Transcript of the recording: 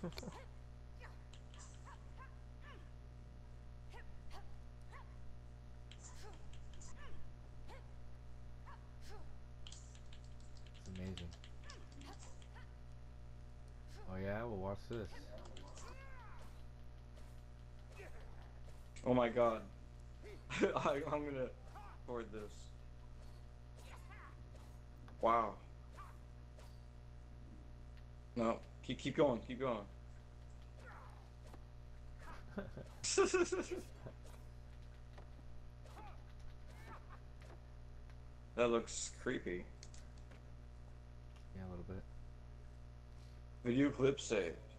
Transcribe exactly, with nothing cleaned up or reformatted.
It's amazing. Oh yeah, well watch this. Oh my god. I, I'm gonna record this. Wow. No, keep keep going, keep going. That looks creepy. Yeah, a little bit. Video clip saved.